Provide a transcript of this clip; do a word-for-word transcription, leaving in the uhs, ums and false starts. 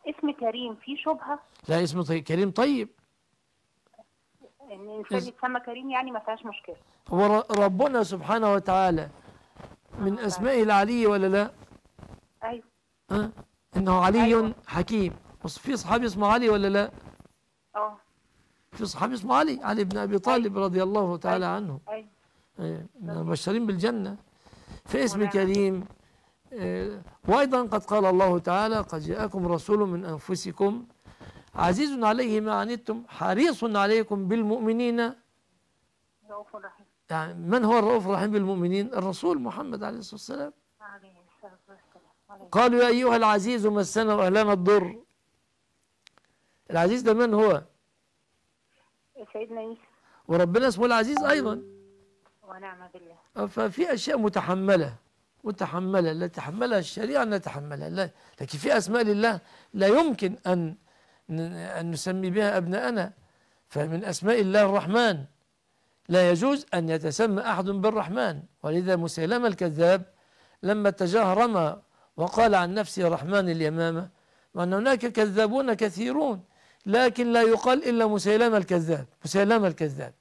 اسم كريم فيه شبهة؟ لا، اسم طيب كريم طيب. ان الانسان يتسمى كريم يعني ما فيهاش مشكلة. هو ربنا سبحانه وتعالى من اه اسمائه العلي ولا لا؟ ايوه. أه؟ انه علي أيوة. حكيم. بس في صحابي اسمه علي ولا لا؟ اه في صحابي اسمه علي، علي بن ابي طالب أيوة. رضي الله تعالى أيوة. عنه. أيوة. أه؟ مبشرين بالجنة. فاسم ونعم بالله. كريم. أه؟ وايضا قد قال الله تعالى: قد جاءكم رسول من انفسكم عزيز عليه ما عنتم حريص عليكم بالمؤمنين. رؤوف رحيم. يعني من هو الرؤوف الرحيم بالمؤمنين؟ الرسول محمد عليه الصلاة والسلام. عليه الصلاة والسلام. قالوا: يا أيها العزيز مسنا وأهلنا الضر. العزيز ده من هو؟ سيدنا يوسف. وربنا اسمه العزيز أيضا. ونعم بالله. ففي أشياء متحملة متحملة لا تحملها الشريعة لا تحملها، لا. لكن في أسماء لله لا يمكن أن أن نسمي بها أبناءنا. فمن أسماء الله الرحمن، لا يجوز أن يتسمى أحد بالرحمن. ولذا مسيلمة الكذاب لما تجاهرم وقال عن نفسه رحمن اليمامة، وأن هناك كذابون كثيرون، لكن لا يقال إلا مسيلمة الكذاب. مسيلمة الكذاب